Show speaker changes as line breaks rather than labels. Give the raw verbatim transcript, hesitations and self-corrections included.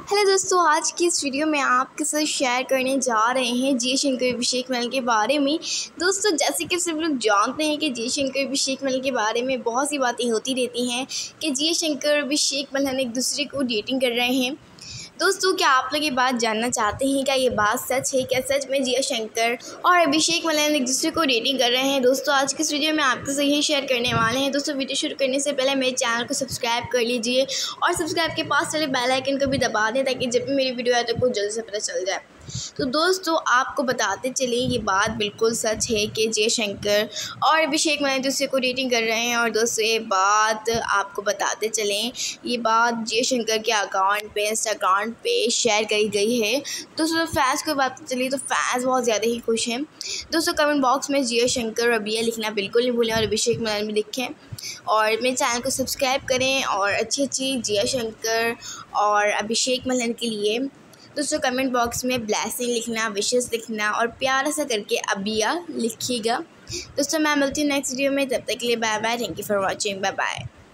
Hello दोस्तों, आज की इस वीडियो में आपके साथ शेयर करने जा रहे हैं जिया शंकर अभिषेक मल्ल के बारे में। दोस्तों, जैसे कि सब लोग जानते हैं कि जिया शंकर अभिषेक मल्ल के बारे में बहुत सी बातें होती रहती हैं कि जिया शंकर अभिषेक मल्ल एक दूसरे को डेटिंग कर रहे हैं। दोस्तों, क्या आप लोग ये बात जानना चाहते हैं? क्या ये बात सच है? क्या सच में जिया शंकर और अभिषेक मल्ल एक दूसरे को डेटिंग कर रहे हैं? दोस्तों, आज की इस वीडियो में आपके साथ यही शेयर करने वाले हैं। दोस्तों, वीडियो शुरू करने से पहले मेरे चैनल को सब्सक्राइब कर लीजिए और सब्सक्राइब के पास चले बेल आइकन को भी दबा दें ताकि जब भी मेरी वीडियो आए तो आपको जल्दी से पता चल जाए। तो दोस्तों, आपको बताते चले ये बात बिल्कुल सच है कि जिया शंकर और अभिषेक मल्ल एक दूसरे को डेटिंग कर रहे हैं। और दोस्तों, ये बात आपको बताते चलें, ये बात जिया शंकर के अकाउंट पे इंस्टाग्राम पे शेयर करी गई है। दोस्तों, फैंस को बात चली तो फैंस बहुत ज़्यादा ही खुश हैं। दोस्तों, कमेंट बॉक्स में जिया शंकर और अभिया लिखना बिल्कुल नहीं भूलें और अभिषेक मल्ल भी लिखें और मेरे चैनल को सब्सक्राइब करें और अच्छी अच्छी जिया शंकर और अभिषेक मल्ल के लिए दोस्तों कमेंट बॉक्स में ब्लेसिंग लिखना, विशेस लिखना और प्यार सा करके अभिया लिखिएगा। दोस्तों, मैं मिलती हूँ नेक्स्ट वीडियो में, तब तक के लिए bye bye. Thank you for watching, bye bye.